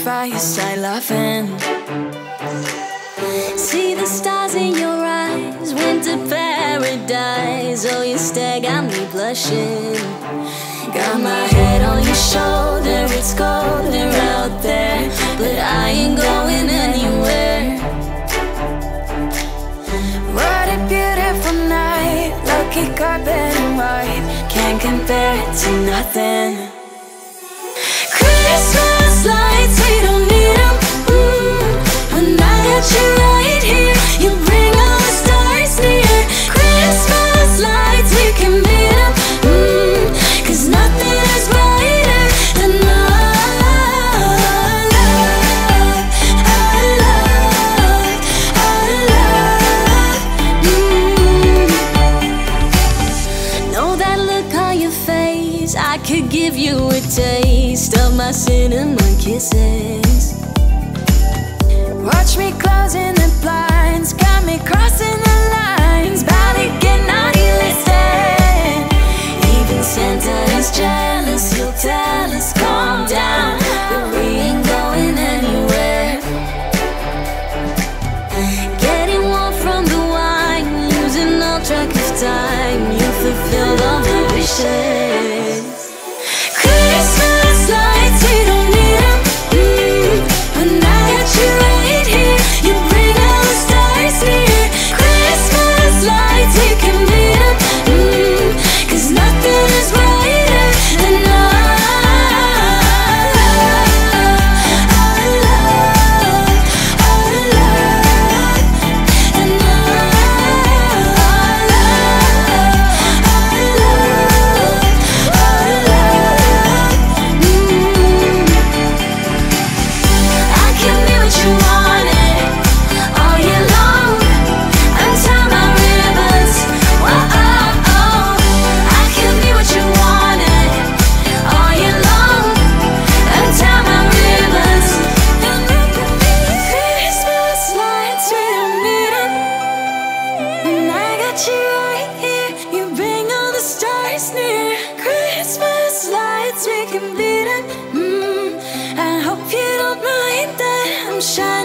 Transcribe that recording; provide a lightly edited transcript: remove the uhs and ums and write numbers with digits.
fire, you start laughing. See the stars in your eyes, winter paradise. Oh, your stare got me blushing. Got my head on your shoulder, it's colder out there, but I ain't going anywhere. What a beautiful night, lucky carpet and white, can't compare it to nothing. Christmas lights, we don't need them, when I got you right here, you bring all the stars near. Christmas lights, we can beat them, 'cause nothing is brighter than our love, our love, our love. Know that look on your face, I could give you a taste of my cinnamon kisses. Watch me closing the blinds, got me crossing the lines, about to get naughty, listen. Even Santa is jealous, he'll tell us calm down, but we ain't going anywhere. Getting warm from the wine, losing all track of time, you fulfilled all the wishes. Christmas lights, we don't need them, when I got you right here, you bring all the stars near. Christmas lights, we can beat them, 'cause nothing is brighter than our love, our love, our love, and our love, our love, our love. I can be what you wanted all year long. Untie my ribbons, whoa. I can be what you wanted all year long. Untie my ribbons. Christmas lights, we don't need 'em, and I got you right here, you bring all the stars near. Christmas lights, we can beat 'em, I hope you don't mind that I'm shy.